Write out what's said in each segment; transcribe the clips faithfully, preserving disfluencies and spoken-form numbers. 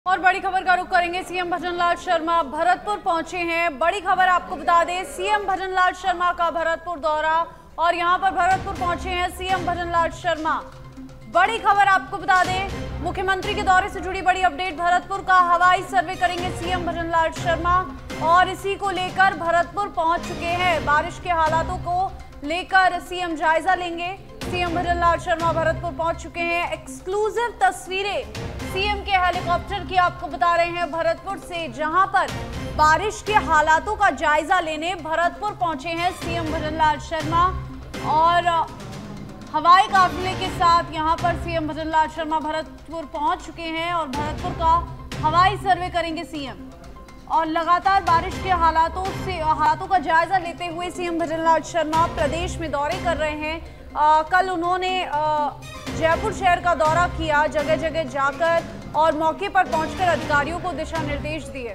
और बड़ी खबर का रुख करेंगे। सीएम भजनलाल शर्मा भरतपुर पहुंचे हैं। बड़ी खबर आपको बता दें, सीएम भजनलाल शर्मा का भरतपुर दौरा और यहां पर भरतपुर पहुंचे हैं सीएम भजनलाल शर्मा। बड़ी खबर आपको बता दें, मुख्यमंत्री के दौरे से जुड़ी बड़ी अपडेट। भरतपुर का हवाई सर्वे करेंगे सीएम भजनलाल शर्मा और इसी को लेकर भरतपुर पहुंच चुके हैं। बारिश के हालातों को लेकर सीएम जायजा लेंगे। सीएम भजनलाल शर्मा भरतपुर पहुंच चुके हैं। एक्सक्लूसिव तस्वीरें सीएम के हेलीकॉप्टर की आपको बता रहे हैं भरतपुर से, जहां पर बारिश के हालातों का जायजा लेने भरतपुर पहुंचे हैं सीएम भजनलाल शर्मा और हवाई काफिले के साथ यहां पर सीएम भजनलाल शर्मा भरतपुर पहुंच चुके हैं और भरतपुर का हवाई सर्वे करेंगे सीएम। और लगातार बारिश के हालातों से हालातों का जायजा लेते हुए सीएम भजनलाल शर्मा प्रदेश में दौरे कर रहे हैं। आ, कल उन्होंने आ, जयपुर शहर का दौरा किया, जगह जगह जाकर और मौके पर पहुंचकर अधिकारियों को दिशा निर्देश दिए।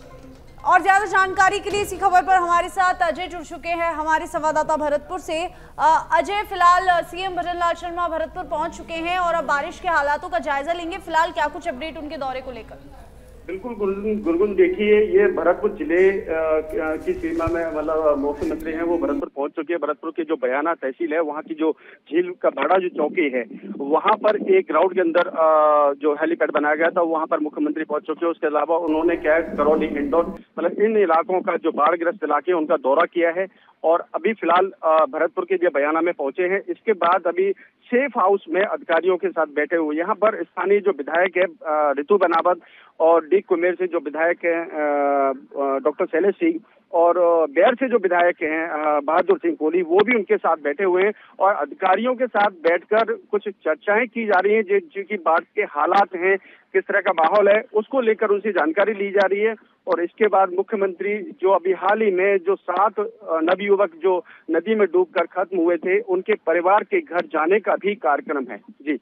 और ज्यादा जानकारी के लिए इसी खबर पर हमारे साथ अजय जुड़ चुके हैं, हमारे संवाददाता भरतपुर से। अजय, फिलहाल सीएम भजनलाल शर्मा भरतपुर पहुंच चुके हैं और अब बारिश के हालातों का जायजा लेंगे। फिलहाल क्या कुछ अपडेट उनके दौरे को लेकर? बिल्कुल गुरगुन, देखिए ये भरतपुर जिले की सीमा में मतलब मुख्यमंत्री हैं वो भरतपुर पहुंच चुके हैं। भरतपुर की जो बयाना तहसील है, वहाँ की जो झील का बड़ा जो चौकी है, वहाँ पर एक ग्राउंड के अंदर जो हेलीपैड बनाया गया था, वहाँ पर मुख्यमंत्री पहुंच चुके हैं। उसके अलावा उन्होंने क्या है, करौली, इंदौर, मतलब इन इलाकों का जो बाढ़ग्रस्त इलाके उनका दौरा किया है और अभी फिलहाल भरतपुर के जो बयाना में पहुंचे हैं। इसके बाद अभी सेफ हाउस में अधिकारियों के साथ बैठे हुए यहाँ पर स्थानीय जो विधायक है रितु बनावत और डी कुमेर से जो विधायक हैं डॉक्टर शैलेश सिंह और बेर से जो विधायक हैं बहादुर सिंह कोहली, वो भी उनके साथ बैठे हुए हैं और अधिकारियों के साथ बैठकर कुछ चर्चाएं की जा रही हैं। जो जो की बाढ़ के हालात हैं, किस तरह का माहौल है, उसको लेकर उनसे जानकारी ली जा रही है। और इसके बाद मुख्यमंत्री जो अभी हाल ही में जो सात नवयुवक जो नदी में डूबकर खत्म हुए थे, उनके परिवार के घर जाने का भी कार्यक्रम है। जी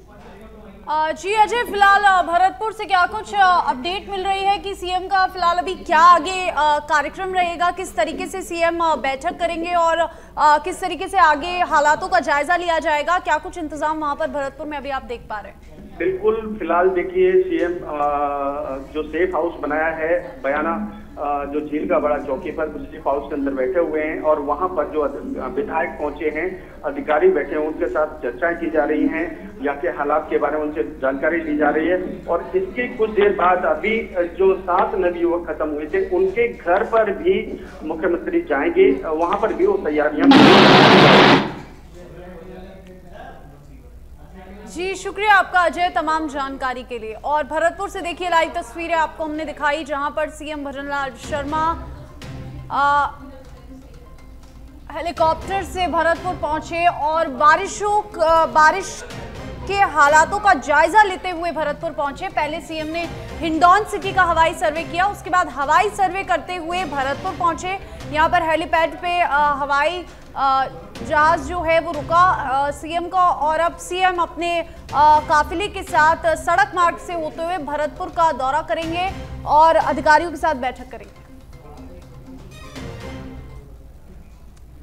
जी अजय, फिलहाल भरतपुर से क्या कुछ अपडेट मिल रही है कि सीएम का फिलहाल अभी क्या आगे कार्यक्रम रहेगा, किस तरीके से सीएम बैठक करेंगे और किस तरीके से आगे हालातों का जायजा लिया जाएगा? क्या कुछ इंतजाम वहां पर भरतपुर में अभी आप देख पा रहे हैं? बिल्कुल, फिलहाल देखिए सीएम जो सेफ हाउस बनाया है बयाना, जो झील का बड़ा चौकी पर सेफ हाउस के अंदर बैठे हुए हैं और वहां पर जो विधायक पहुंचे हैं, अधिकारी बैठे हैं, उनके साथ चर्चाएं की जा रही हैं, यहाँ के हालात के बारे में उनसे जानकारी ली जा रही है। और इसके कुछ देर बाद अभी जो सात नवयुवक खत्म हुए थे, उनके घर पर भी मुख्यमंत्री जाएंगे, वहां पर भी वो तैयारियां। जी शुक्रिया आपका अजय तमाम जानकारी के लिए। और भरतपुर से देखिए लाइव तस्वीरें आपको हमने दिखाई, जहां पर सीएम भजनलाल शर्मा हेलीकॉप्टर से भरतपुर पहुंचे और बारिशों बारिश के हालातों का जायजा लेते हुए भरतपुर पहुंचे। पहले सीएम ने हिंडौन सिटी का हवाई सर्वे किया, उसके बाद हवाई सर्वे करते हुए भरतपुर पहुंचे। यहां पर हेलीपैड पे आ, हवाई जहाज जो है वो रुका सीएम का और अब सीएम अपने आ, काफिले के साथ सड़क मार्ग से होते हुए भरतपुर का दौरा करेंगे और अधिकारियों के साथ बैठक करेंगे।